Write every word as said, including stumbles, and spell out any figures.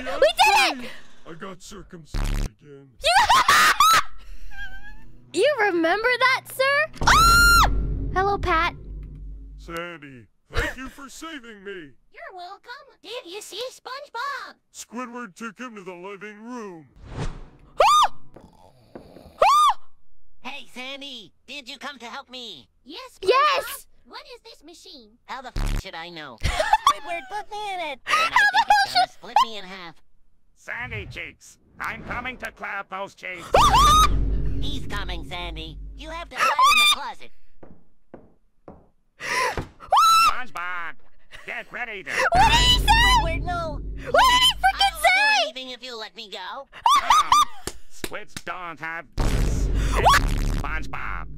I'm We did free. it! I got circumcised again. You, you remember that, sir? Ah! Hello, Pat. Sandy, thank you for saving me. You're welcome. Did you see SpongeBob? Squidward took him to the living room. Hey, Sandy, did you come to help me? Yes, Yes! SpongeBob. What is this machine? How the f should I know? Squidward put me in it. And I think it's gonna split me in half. Sandy cheeks, I'm coming to clap those cheeks. He's coming, Sandy. You have to hide in the closet. SpongeBob, get ready to... What did he say? Squidward, no. What did he freaking I'll do say? anything if you let me go. Um, Squids don't have... SpongeBob,